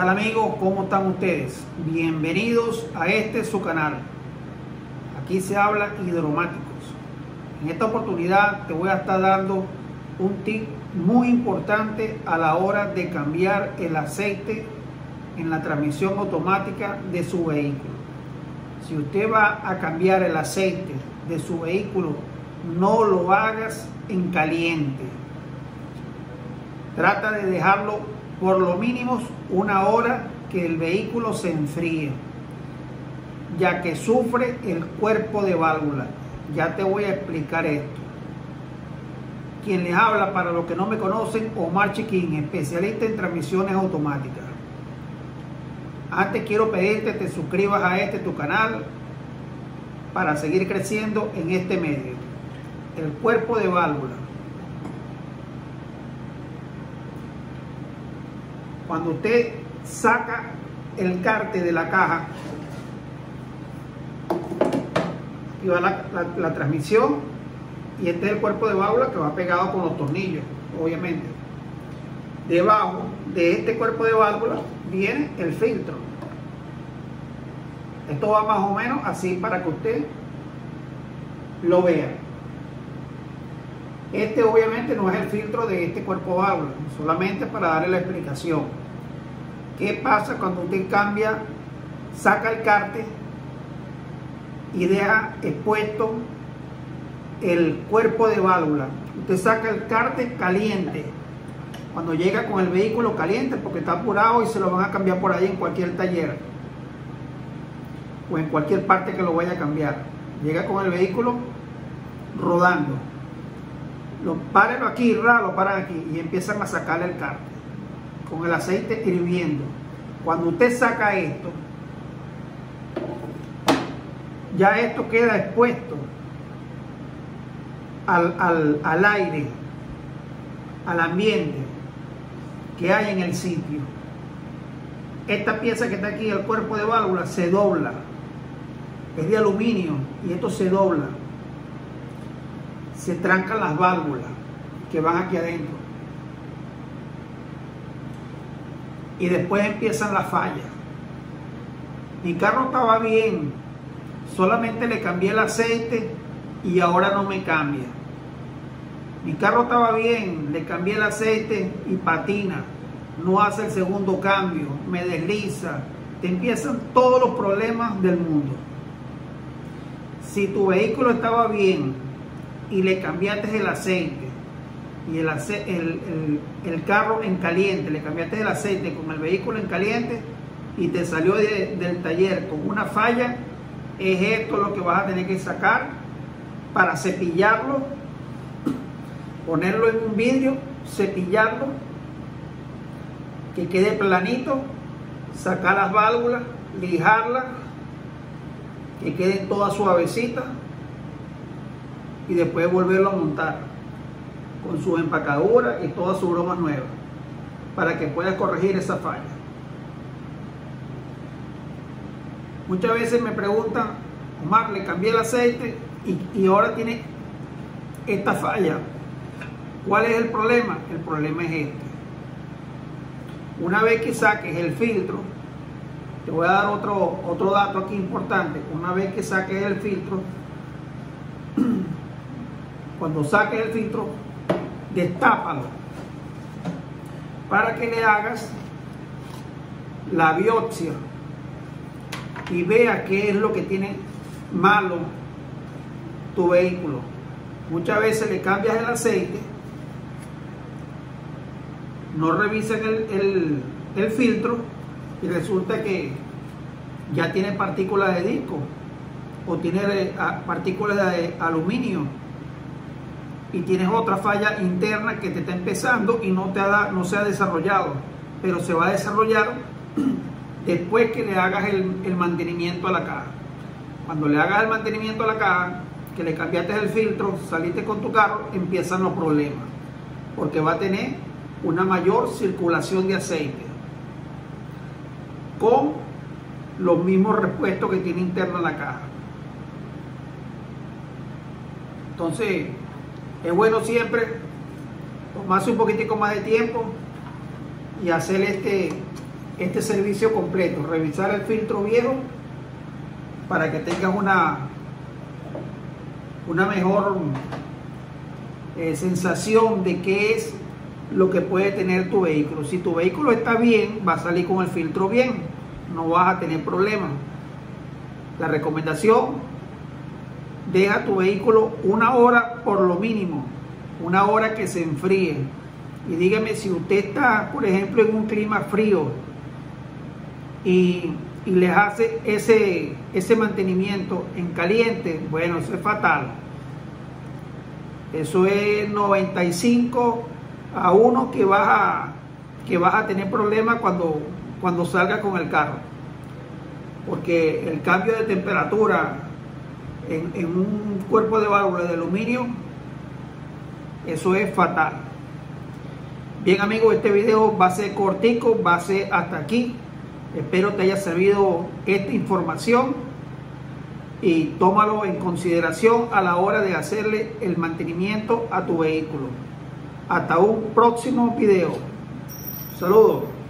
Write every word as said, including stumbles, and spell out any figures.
tal amigos? ¿Cómo están ustedes? Bienvenidos a este su canal. Aquí se habla hidromáticos. En esta oportunidad te voy a estar dando un tip muy importante a la hora de cambiar el aceite en la transmisión automática de su vehículo. Si usted va a cambiar el aceite de su vehículo, no lo hagas en caliente. Trata de dejarlo por lo mínimo una hora que el vehículo se enfríe, ya que sufre el cuerpo de válvula. Ya te voy a explicar esto. Quien les habla, para los que no me conocen, Omar Chiquín, especialista en transmisiones automáticas. Antes quiero pedirte que te suscribas a este tu canal para seguir creciendo en este medio. El cuerpo de válvula. Cuando usted saca el cárter de la caja, y va la, la, la transmisión, y este es el cuerpo de válvula que va pegado con los tornillos, obviamente. Debajo de este cuerpo de válvula viene el filtro. Esto va más o menos así para que usted lo vea. Este obviamente no es el filtro de este cuerpo de válvula, solamente para darle la explicación. ¿Qué pasa cuando usted cambia, saca el cárter y deja expuesto el cuerpo de válvula? Usted saca el cárter caliente, cuando llega con el vehículo caliente, porque está apurado y se lo van a cambiar por ahí en cualquier taller o en cualquier parte que lo vaya a cambiar. Llega con el vehículo rodando, lo párenlo aquí, lo paran aquí y empiezan a sacarle el cárter con el aceite hirviendo. Cuando usted saca esto, ya esto queda expuesto al, al, al aire, al ambiente que hay en el sitio. Esta pieza que está aquí, el cuerpo de válvula, se dobla. Es de aluminio y esto se dobla. Se trancan las válvulas que van aquí adentro. Y después empiezan las fallas. Mi carro estaba bien, solamente le cambié el aceite y ahora no me cambia. Mi carro estaba bien, le cambié el aceite y patina, no hace el segundo cambio, me desliza. Te empiezan todos los problemas del mundo. Si tu vehículo estaba bien y le cambiaste el aceite y el, ace el, el, el carro en caliente, le cambiaste el aceite con el vehículo en caliente y te salió de, del taller con una falla, es esto lo que vas a tener que sacar para cepillarlo, ponerlo en un vidrio, cepillarlo, que quede planito, sacar las válvulas, lijarlas, que quede toda suavecita y después volverlo a montar con su empacadura y todas sus bromas nuevas para que puedas corregir esa falla. Muchas veces me preguntan: Omar, le cambié el aceite y, y ahora tiene esta falla. ¿Cuál es el problema? El problema es este. Una vez que saques el filtro, te voy a dar otro, otro dato aquí importante. Una vez que saques el filtro, cuando saques el filtro, destápalo para que le hagas la biopsia y vea qué es lo que tiene malo tu vehículo. Muchas veces le cambias el aceite, no revisan el, el, el filtro y resulta que ya tiene partículas de disco o tiene partículas de aluminio y tienes otra falla interna que te está empezando y no, te ha, no se ha desarrollado, pero se va a desarrollar después que le hagas el, el mantenimiento a la caja. Cuando le hagas el mantenimiento a la caja, que le cambiaste el filtro, saliste con tu carro, empiezan los problemas, porque va a tener una mayor circulación de aceite con los mismos repuestos que tiene interna la caja. Entonces es bueno siempre tomarse un poquitico más de tiempo y hacer este, este servicio completo, revisar el filtro viejo para que tengas una, una mejor eh, sensación de qué es lo que puede tener tu vehículo. Si tu vehículo está bien, va a salir con el filtro bien, no vas a tener problemas. La recomendación: deja tu vehículo una hora por lo mínimo, una hora que se enfríe. Y dígame, si usted está, por ejemplo, en un clima frío y, y les hace ese, ese mantenimiento en caliente, bueno, eso es fatal. Eso es noventa y cinco a uno que vas a, que vas a tener problemas cuando, cuando salga con el carro, porque el cambio de temperatura en, en un cuerpo de válvula de aluminio, eso es fatal. Bien amigos, este video va a ser cortico, va a ser hasta aquí. Espero te haya servido esta información y tómalo en consideración a la hora de hacerle el mantenimiento a tu vehículo. Hasta un próximo video. Saludos.